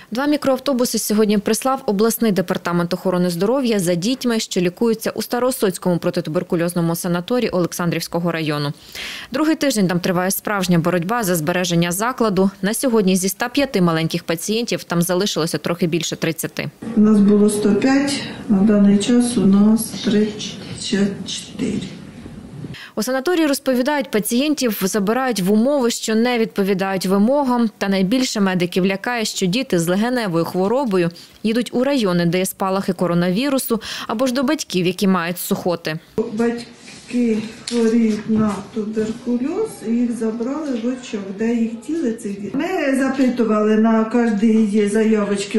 2 мікроавтобуси сьогодні прислав обласний департамент охорони здоров'я за дітьми, що лікуються у Староосоцькому протитуберкульозному санаторії Олександрівського району. Другий тиждень там триває справжня боротьба за збереження закладу. На сьогодні зі 105 маленьких пацієнтів там залишилося трохи більше 30. У нас було 105, на даний час у нас 34. У санаторії розповідають, пацієнтів забирають в умови, що не відповідають вимогам. Та найбільше медиків лякає, що діти з легеневою хворобою їдуть у райони, де є спалахи коронавірусу, або ж до батьків, які мають сухоти. Батьки хворіють на туберкульоз, і їх забрали в очок, де їх тіли цих дітей. Ми запитували на кожній заявочці,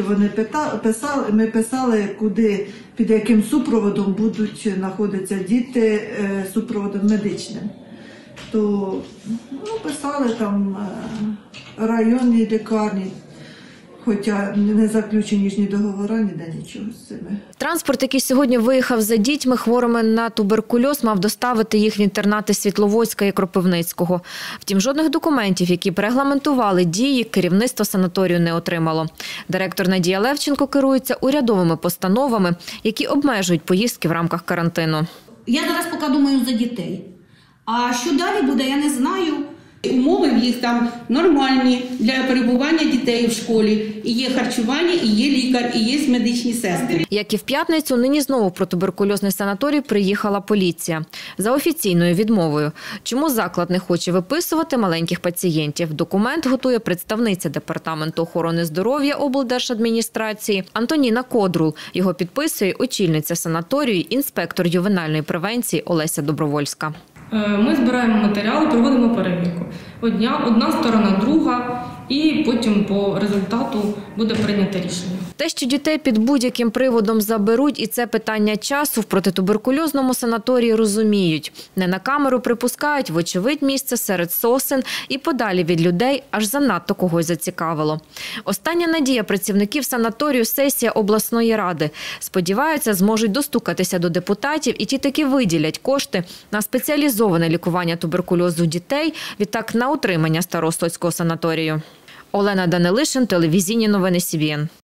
ми писали, куди, під яким супроводом будуть знаходитися діти, супроводом медичним. То писали там районні лікарні. Хоча не заключені ж ні договори, ніде нічого з цими. Транспорт, який сьогодні виїхав за дітьми, хворими на туберкульоз, мав доставити їх в інтернати Світловодська і Кропивницького. Втім, жодних документів, які б регламентували дії, керівництво санаторію не отримало. Директор Надія Левченко керується урядовими постановами, які обмежують поїздки в рамках карантину. Я зараз поки думаю за дітей. А що далі буде, я не знаю. Умови в їх там нормальні для перебування дітей в школі. І є харчування, і є лікар, і є медичні сестри. Як і в п'ятницю, нині знову в протитуберкульозний санаторій приїхала поліція. За офіційною відмовою. Чому заклад не хоче виписувати маленьких пацієнтів? Документ готує представниця Департаменту охорони здоров'я облдержадміністрації Антоніна Кодрул. Його підписує очільниця санаторію, інспектор ювенальної превенції Олеся Добровольська. Ми збираємо матеріали, проводимо перевірку. Одна сторона, друга, і потім по результату буде прийнято рішення. Те, що дітей під будь-яким приводом заберуть, і це питання часу, в протитуберкульозному санаторії розуміють. Не на камеру припускають, вочевидь, місце серед сосен і подалі від людей, аж занадто когось зацікавило. Остання надія працівників санаторію – сесія обласної ради. Сподіваються, зможуть достукатися до депутатів, і ті таки виділять кошти на спеціалізоване лікування туберкульозу дітей, відтак на утримання Староосоцького санаторію. Олена Данилишин, телевізійні новини СІБІН.